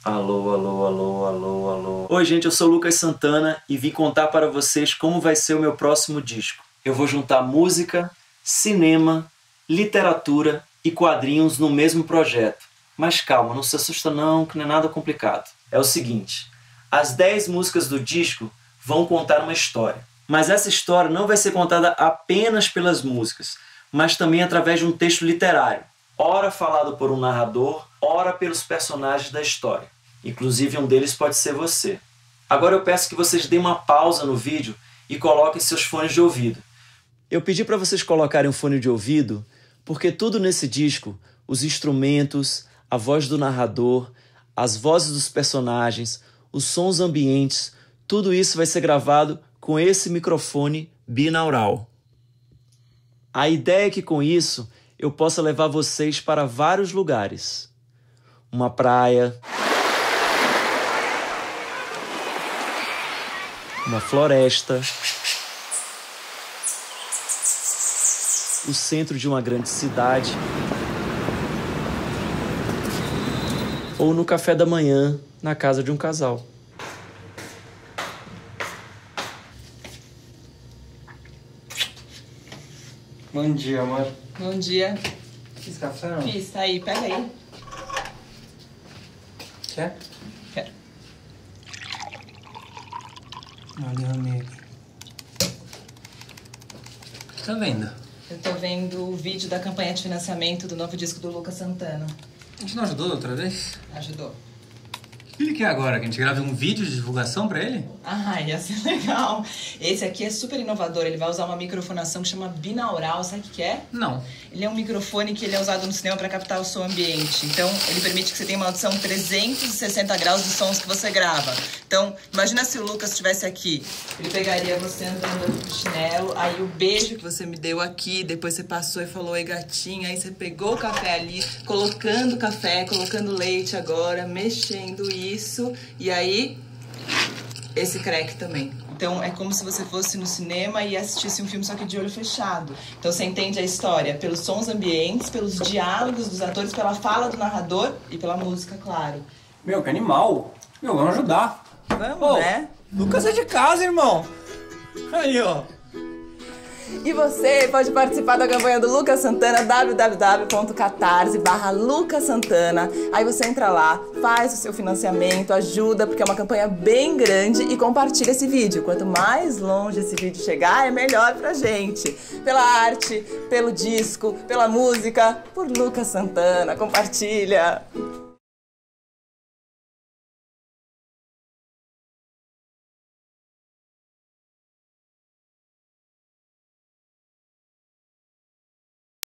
Alô, alô, alô, alô, alô. Oi, gente, eu sou o Lucas Santana e vim contar para vocês como vai ser o meu próximo disco. Eu vou juntar música, cinema, literatura e quadrinhos no mesmo projeto. Mas calma, não se assusta não, que não é nada complicado. É o seguinte, as 10 músicas do disco vão contar uma história. Mas essa história não vai ser contada apenas pelas músicas, mas também através de um texto literário. Ora falado por um narrador, ora pelos personagens da história. Inclusive um deles pode ser você. Agora eu peço que vocês deem uma pausa no vídeo e coloquem seus fones de ouvido. Eu pedi para vocês colocarem um fone de ouvido porque tudo nesse disco, os instrumentos, a voz do narrador, as vozes dos personagens, os sons ambientes, tudo isso vai ser gravado com esse microfone binaural. A ideia é que com isso eu possa levar vocês para vários lugares. Uma praia, uma floresta, o centro de uma grande cidade, ou no café da manhã na casa de um casal. Bom dia, amor. Bom dia. Fiz café, não? Fiz, tá aí, pega aí. Quer? Quero. Olha, amigo. O que tá vendo? Eu tô vendo o vídeo da campanha de financiamento do novo disco do Lucas Santana. A gente não ajudou da outra vez? Ajudou. O que ele quer agora? Que a gente grave um vídeo de divulgação pra ele? Ah, ia ser legal. Esse aqui é super inovador. Ele vai usar uma microfonação que chama binaural. Sabe o que é? Não. Ele é um microfone que ele é usado no cinema para captar o som ambiente. Então, ele permite que você tenha uma audição 360 graus dos sons que você grava. Então, imagina se o Lucas estivesse aqui. Ele pegaria você andando de chinelo, aí o beijo que você me deu aqui, depois você passou e falou, oi gatinha, aí você pegou o café ali, colocando café, colocando leite agora, mexendo isso, e aí esse crack também. Então é como se você fosse no cinema e assistisse um filme só que de olho fechado. Então você entende a história pelos sons ambientes, pelos diálogos dos atores, pela fala do narrador e pela música, claro. Meu, que animal. Meu, vamos ajudar. Vamos, né? Lucas é de casa, irmão. Aí, ó. E você pode participar da campanha do Lucas Santana, www.catarse.com/LucasSantana. Aí você entra lá, faz o seu financiamento, ajuda, porque é uma campanha bem grande e compartilha esse vídeo. Quanto mais longe esse vídeo chegar, é melhor pra gente. Pela arte, pelo disco, pela música, por Lucas Santana. Compartilha!